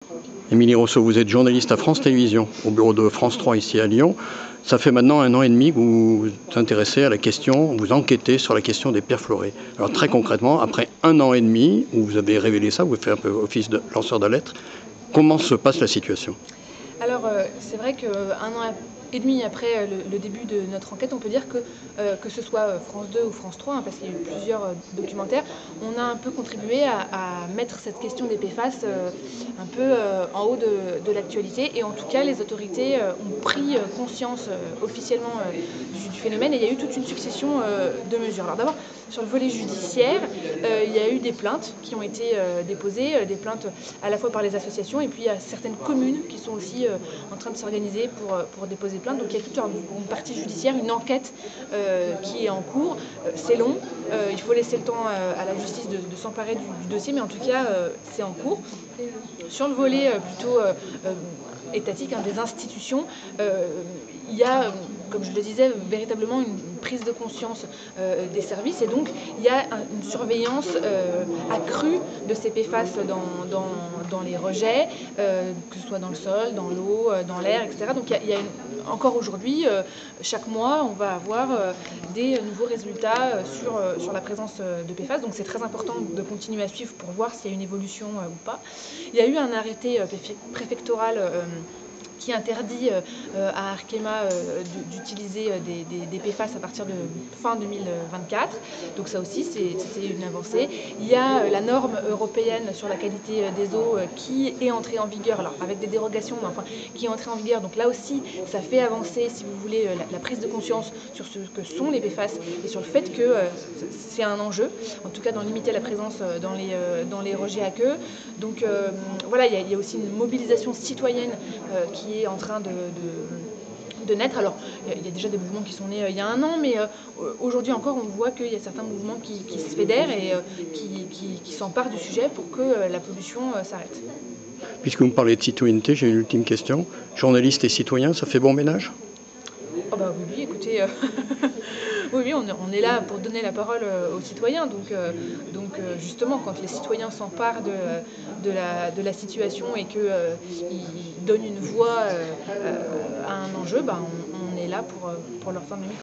Émilie Rousseau, vous êtes journaliste à France Télévisions, au bureau de France 3 ici à Lyon. Ça fait maintenant 1 an et demi que vous vous intéressez à la question, vous enquêtez sur la question des perfluorés. Alors très concrètement, après 1 an et demi où vous avez révélé ça, vous faites un peu office de lanceur d'alerte, comment se passe la situation? Alors, c'est vrai qu'1 an et demi après le début de notre enquête, on peut dire que ce soit France 2 ou France 3, hein, parce qu'il y a eu plusieurs documentaires, on a un peu contribué à mettre cette question des PFAS un peu en haut de l'actualité. Et en tout cas, les autorités ont pris conscience officiellement du phénomène, et il y a eu toute une succession de mesures. Alors d'abord, sur le volet judiciaire, il y a eu des plaintes qui ont été déposées, des plaintes à la fois par les associations, et puis il y a certaines communes qui sont aussi en train de s'organiser pour déposer plainte. Donc il y a toute une partie judiciaire, une enquête qui est en cours. C'est long, il faut laisser le temps à la justice de s'emparer du dossier, mais en tout cas c'est en cours. Sur le volet plutôt étatique, hein, des institutions, il y a, comme je le disais, véritablement une prise de conscience des services, et donc il y a une surveillance accrue de ces PFAS dans les rejets, que ce soit dans le sol, dans l'eau, dans l'air, etc. Donc il y a encore aujourd'hui, chaque mois, on va avoir des nouveaux résultats sur la présence de PFAS. Donc c'est très important de continuer à suivre pour voir s'il y a une évolution ou pas. Il y a eu un arrêté préfectoral qui interdit à Arkema d'utiliser des PFAS à partir de fin 2024. Donc ça aussi, c'est une avancée. Il y a la norme européenne sur la qualité des eaux qui est entrée en vigueur, alors avec des dérogations, mais enfin, qui est entrée en vigueur. Donc là aussi, ça fait avancer, si vous voulez, la prise de conscience sur ce que sont les PFAS et sur le fait que c'est un enjeu, en tout cas d'en limiter la présence dans les rejets à queue. Donc voilà, il y a aussi une mobilisation citoyenne qui est en train de naître. Alors, il y a déjà des mouvements qui sont nés il y a 1 an, mais aujourd'hui encore, on voit qu'il y a certains mouvements qui se fédèrent et qui s'emparent du sujet pour que la pollution s'arrête. Puisque vous me parlez de citoyenneté, j'ai une ultime question. Journaliste et citoyen, ça fait bon ménage? Oh bah oui, écoutez, oui, on est là pour donner la parole aux citoyens. Donc justement, quand les citoyens s'emparent de la situation et qu'ils donnent une voix à un enjeu, bah, on est là pour leur tendre le micro.